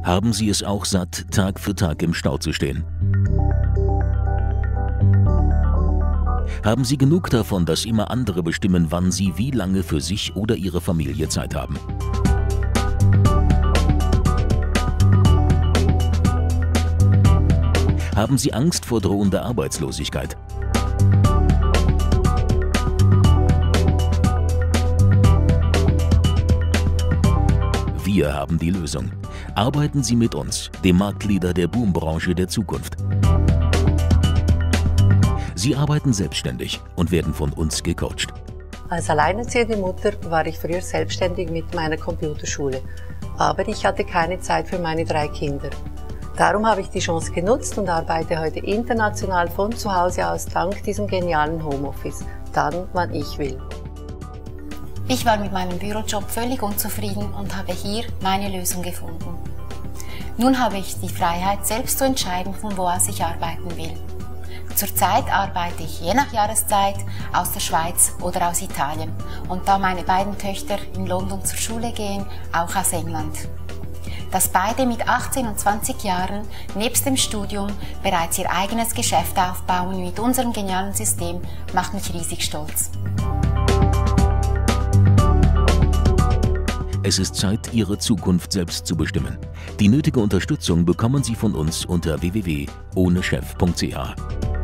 Haben Sie es auch satt, Tag für Tag im Stau zu stehen? Haben Sie genug davon, dass immer andere bestimmen, wann Sie wie lange für sich oder Ihre Familie Zeit haben? Haben Sie Angst vor drohender Arbeitslosigkeit? Wir haben die Lösung. Arbeiten Sie mit uns, dem Marktleader der Boombranche der Zukunft. Sie arbeiten selbstständig und werden von uns gecoacht. Als alleinerziehende Mutter war ich früher selbstständig mit meiner Computerschule. Aber ich hatte keine Zeit für meine 3 Kinder. Darum habe ich die Chance genutzt und arbeite heute international von zu Hause aus dank diesem genialen Homeoffice. Dann, wann ich will. Ich war mit meinem Bürojob völlig unzufrieden und habe hier meine Lösung gefunden. Nun habe ich die Freiheit, selbst zu entscheiden, von wo aus ich arbeiten will. Zurzeit arbeite ich je nach Jahreszeit aus der Schweiz oder aus Italien und da meine beiden Töchter in London zur Schule gehen, auch aus England. Dass beide mit 18 und 20 Jahren nebst dem Studium bereits ihr eigenes Geschäft aufbauen mit unserem genialen System, macht mich riesig stolz. Es ist Zeit, Ihre Zukunft selbst zu bestimmen. Die nötige Unterstützung bekommen Sie von uns unter www.ohnechef.ch.